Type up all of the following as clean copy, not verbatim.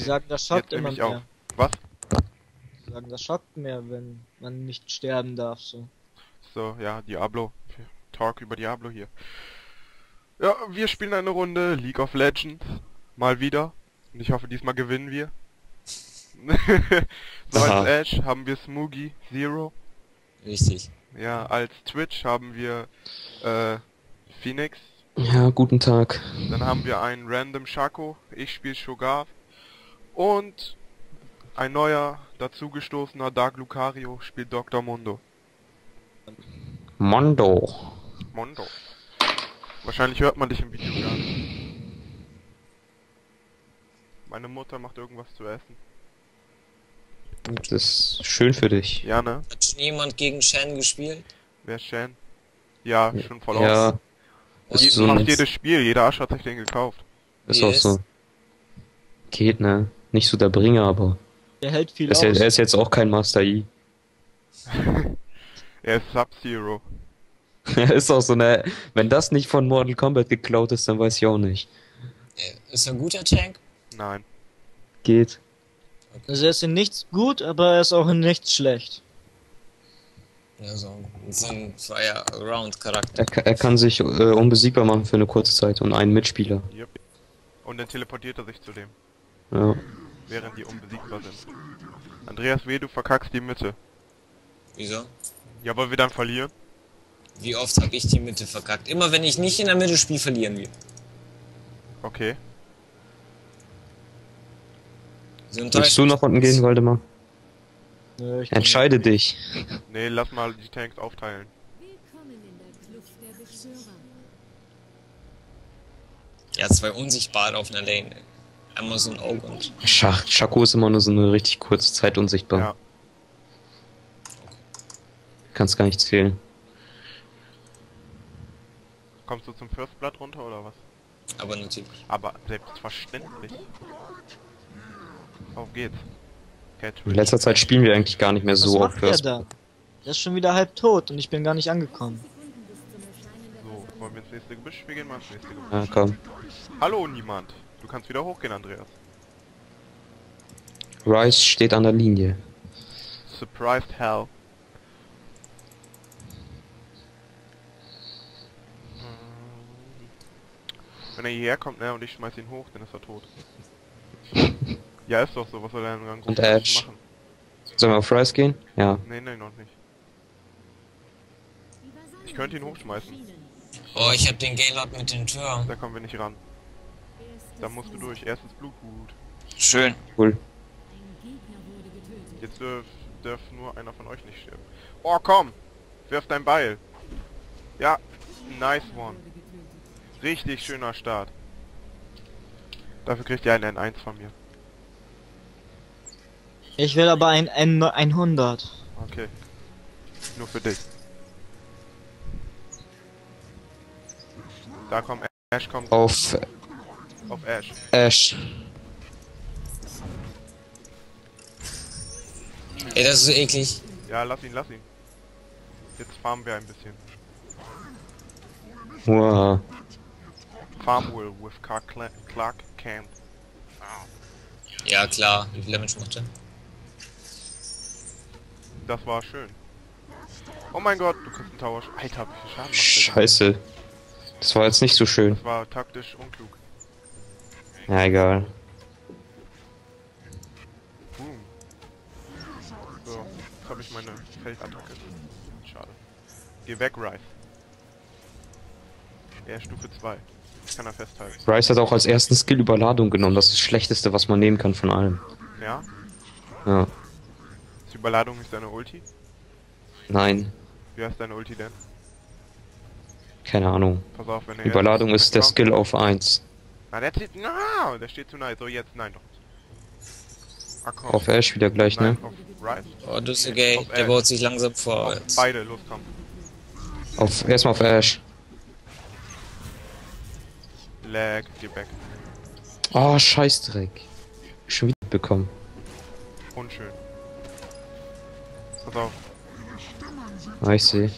sagen, das schockt Jetzt nehme immer ich auf. mehr. Was? Die sagen, das schockt mehr, wenn man nicht sterben darf, so. So, ja, Diablo. Talk über Diablo hier. Ja, wir spielen eine Runde League of Legends. Mal wieder. Und ich hoffe, diesmal gewinnen wir. So, als Aha. Ash haben wir Smoogie Zero. Richtig. Ja, als Twitch haben wir Phoenix. Ja, guten Tag. Dann haben wir einen Random Shaco. Ich spiele Shogar. Und ein neuer, dazugestoßener Dark Lucario spielt Dr. Mundo. Mondo. Mondo. Wahrscheinlich hört man dich im Video gar nicht. Meine Mutter macht irgendwas zu essen. Das ist schön für dich. Ja, ne? Hat schon jemand gegen Shen gespielt? Wer ist Shan? Ja, schon voll Ja, oft. ist so Fast ein, jedes Spiel, jeder Arsch hat sich den gekauft. ist Wie auch ist? so. Geht, ne? Nicht so der Bringer, aber Der hält viel er aus. ist jetzt auch kein Master Yi. Er ist Sub-Zero. Er ist auch so, ne? Wenn das nicht von Mortal Kombat geklaut ist, dann weiß ich auch nicht. Ist er ein guter Tank? Nein. Geht. Also er ist in nichts gut, aber er ist auch in nichts schlecht. Ja, so ein Fire-Around-Charakter. Er kann sich unbesiegbar machen für eine kurze Zeit und einen Mitspieler. Yep. Und dann teleportiert er sich zu dem, Ja. während die unbesiegbar sind. Andreas W., du verkackst die Mitte. Wieso? Ja, weil wir dann verlieren. Wie oft habe ich die Mitte verkackt? Immer wenn ich nicht in der Mitte spiele, verlieren wir. Okay. So Willst du nach unten gehen, Waldemar? Nö, ich Entscheide dich. Nee, lass mal die Tanks aufteilen. Willkommen in der Kluft der Beschwörer. Ja, zwei Unsichtbare auf einer Lane. Einmal so ein Auge und... Shaco ist immer nur so eine richtig kurze Zeit unsichtbar. Ja. Kannst gar nicht zählen. Kommst du zum First Blood runter oder was? Aber natürlich. Aber selbstverständlich. Auf geht's. In Catridge. letzter Zeit spielen wir eigentlich gar nicht mehr Was so auf macht der First. da? Der ist schon wieder halb tot und ich bin gar nicht angekommen. So, wollen wir ins nächste Gebüsch? Wir gehen mal ins nächste Gebüsch. Ja, komm. Hallo, niemand. Du kannst wieder hochgehen, Andreas. Rice steht an der Linie. Surprised hell. Wenn er hierher kommt, ne, und ich schmeiß ihn hoch, dann ist er tot. Ja, ist doch so. Was soll er denn dann Und großartig Ash. machen? Sollen wir auf Rice gehen? Ja. Nee, noch nicht. Ich könnte ihn hochschmeißen. Oh, ich hab den Gaylord mit den Türen. Da kommen wir nicht ran. Da musst du durch. Erstes Blutgut. Schön. Cool. Jetzt darf nur einer von euch nicht sterben. Oh, komm! Wirf dein Beil. Ja, nice one. Richtig schöner Start. Dafür kriegt ihr einen N1 von mir. Ich will aber ein N100. Okay. Nur für dich. Da kommt Ash, kommt Auf auf Ash. Ash. Ey, das ist so eklig. Ja, lass ihn, lass ihn. Jetzt farmen wir ein bisschen. Wow. Farm will with Clark Kent. Ja, klar. Wie viel Damage macht er? Das war schön. Oh mein Gott, du kriegst einen Tower. Alter, wie viel Schaden macht der? Scheiße. Das war jetzt nicht so schön. Das war taktisch unklug. Ja, egal. Boom. So, jetzt habe ich meine Feldattacke. Schade. Geh weg, Rice. Er ist Stufe 2. Ich kann er festhalten. Rice hat auch als ersten Skill Überladung genommen. Das ist das Schlechteste, was man nehmen kann von allem. Ja? Ja. Ist Überladung nicht deine Ulti? Nein. Wie heißt deine Ulti denn? Keine Ahnung. Pass auf, wenn er Überladung jetzt ist der kommt. Skill auf 1. Na, der steht. No, der steht zu nah. So, jetzt nein doch. Ah, komm. Auf Ash wieder gleich, ne? Nein, auf Rice. Oh, du bist so Nee, gay. auf Der Ash. baut sich langsam Auf vorwärts. beide, los, komm. Erstmal auf Ash. Lag, geh weg. Oh, Scheißdreck. Schon wieder bekommen. Unschön. Pass auf. Ah, ich sehe.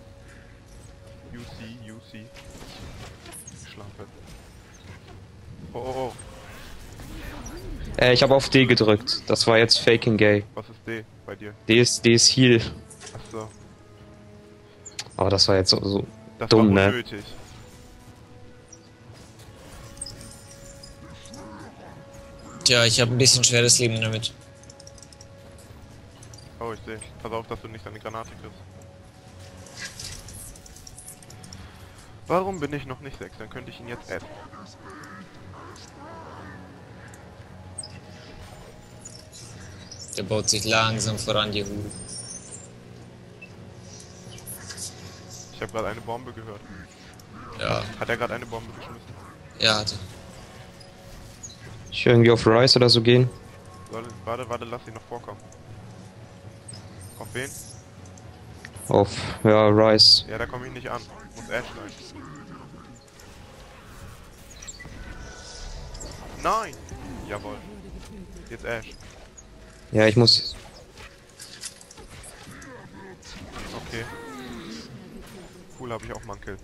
UC. Schlampe. Oh, oh, oh. Ich habe auf D gedrückt. Das war jetzt Faking Gay. Was ist D bei dir? D ist Heal. Achso. Aber das war jetzt so Das dumm, war ne? unnötig. Tja, ich habe ein bisschen schweres Leben damit. Oh, ich sehe. Pass auf, dass du nicht an die Granate kriegst. Warum bin ich noch nicht 6? Dann könnte ich ihn jetzt essen. Der baut sich langsam voran, die Hu. Ich habe gerade eine Bombe gehört. Ja, Hat er gerade eine Bombe geschmissen? er hatte. Ich will irgendwie auf Rise oder so gehen. Warte, lass ihn noch vorkommen. Auf wen? Auf, ja, Rise. Ja, da komme ich nicht an. Muss Ash sein. Nein! Jawohl. Jetzt Ash. Ja, ich muss. Okay. Cool, habe ich auch mal einen Kill.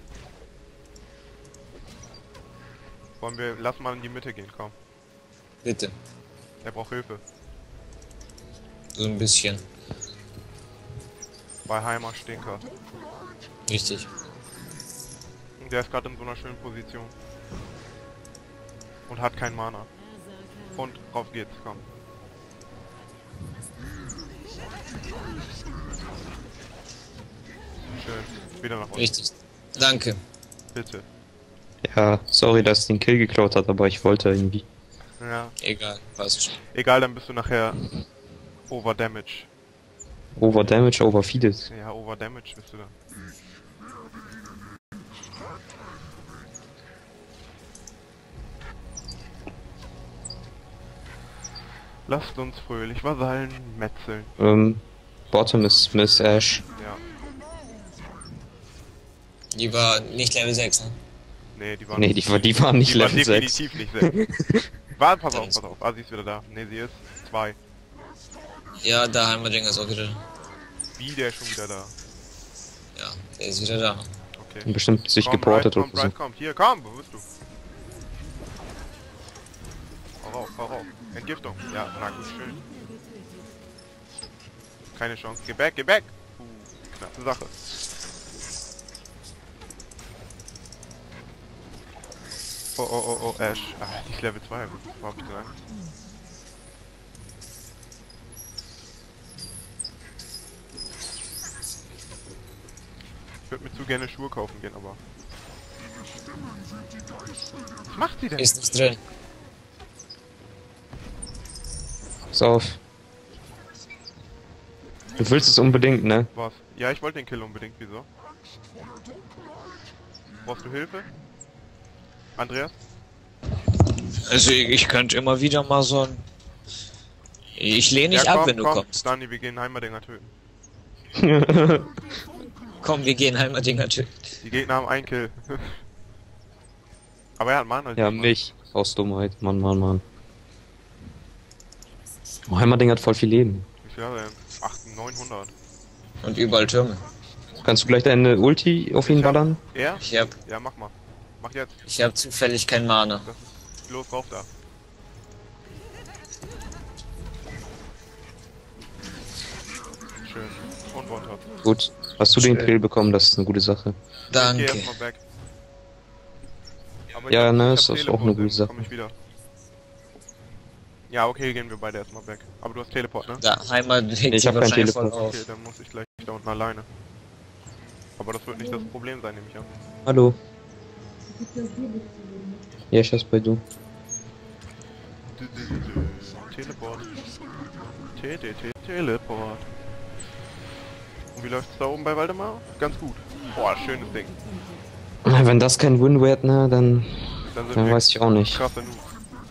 Lass mal in die Mitte gehen, komm. Bitte. Er braucht Hilfe. So ein bisschen. Bei Heimer Stinker. Richtig. Und der ist gerade in so einer schönen Position. Und hat kein Mana. Und drauf geht's, komm. Schön. Wieder nach unten. Richtig. Danke. Bitte. Ja, sorry, dass den Kill geklaut hat, aber ich wollte irgendwie. Ja. Egal, passt schon. Egal, dann bist du nachher Overdamage. Over Damage, overfeeded. Ja, Overdamage bist du dann. Lasst uns fröhlich vasallen, metzeln. Bottom ist Miss Ash. Ja. Die war nicht Level 6, ne? Nee, die waren Nee, die waren nicht die war Level 6. definitiv nicht 6. Warte, pass auf. Ah, sie ist wieder da. Nee, sie ist 2. Ja, der Heimerdinger ist auch wieder da. Wie, der ist schon wieder da. Ja, der ist wieder da. Okay. Bestimmt sich Komm, geportet Bryce, oder so. komm. Hier, komm, wo bist du? Hau rauf. Entgiftung. Ja, na gut, schön. Keine Chance. Geh back. Knappe Sache. Oh, Ash. Ah, die ist Level 2. Wo hab ich denn Angst? Ich würde mir zu gerne Schuhe kaufen gehen, aber... Was macht sie denn? Ist nicht drin. Pass auf. Du willst es unbedingt, ne? Was? Ja, ich wollte den Kill unbedingt. Wieso? Brauchst du Hilfe? Andreas? Also ich könnte immer wieder mal so ein... Ich lehne nicht Ja, ab, komm, wenn du kommst. Dani, wir gehen Heimerdinger töten. Komm, wir gehen Heimerdinger töten. Die Gegner haben einen Kill. Aber er hat Mana. Ja, mich. Aus Dummheit. Mann. Oh, Heimmerding hat voll viel Leben. Wie viel hat er denn? 800, 900. Und überall Türme. Kannst du gleich deine Ulti auf ihn ballern? Er? Ich hab Ja, mach mal. Mach jetzt. zufällig kein Mana. Das ist los rauf da. Schön. Und One-Top. Gut. Hast du den Schön. Kill bekommen? Das ist eine gute Sache. Ich geh Danke. erstmal back. Aber Ja, ich ne, hab ist auch Teleport, eine gute dann Sache. komm ich wieder. Ja, okay, gehen wir beide erstmal back. Aber du hast Teleport, ne? Da, Heimer legt Ich sich hab kein wahrscheinlich voll Teleport. auf. Okay, dann muss ich gleich da unten alleine. Aber das wird nicht das Problem sein, nehme ich an. Hallo. Ja, ich bei du. Teleport. Teleport. Und wie läuft's da oben bei Waldemar? Ganz gut. Boah, schönes Ding. Wenn das kein Win wird, ne, dann Dann sind dann wir weiß ich auch nicht. krasse Noobs.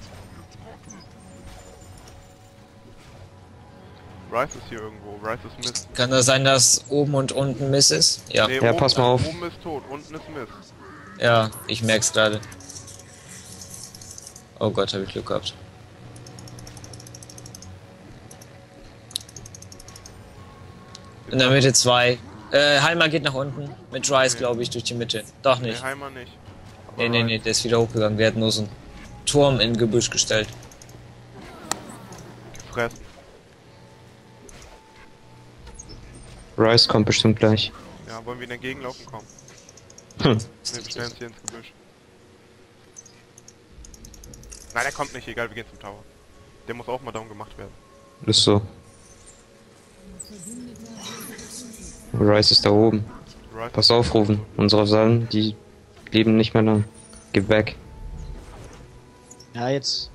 Rice ist hier irgendwo. Rice ist Mist. Kann das sein, dass oben und unten Miss ist? Ja. Ja, pass mal auf. Oben ist tot, unten ist Mist. Ja, ich merk's gerade. Oh Gott, habe ich Glück gehabt. In der Mitte 2. Heimer geht nach unten. Mit Rice, glaube ich, durch die Mitte. Doch Nee, nicht. Heimer nicht. Aber Nee, Rice- der ist wieder hochgegangen. Wir hatten nur so ein... Turm in Gebüsch gestellt. Gefressen. Rice kommt bestimmt gleich. Ja, wollen wir ihn entgegenlaufen? Komm. Hm. Ne, wir stellen uns hier ins Gebüsch. Nein, der kommt nicht, egal, wir gehen zum Tower. Der muss auch mal down gemacht werden. Ist so. Rice ist da oben. Right? Pass auf, Rufen. Unsere Vasallen, die leben nicht mehr lang. Geh weg. Ja, jetzt.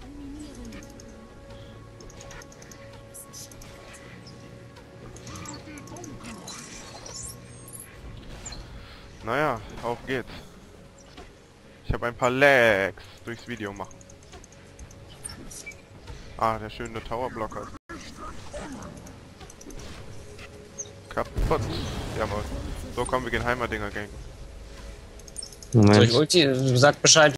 Naja, auf geht's. Ich habe ein paar Lags durchs Video machen. Ah, der schöne Towerblocker. Kaputt. Jawohl. So, komm, wir gehen Heimerdinger Gang. Soll ich Moment. Ulti? Sag Bescheid,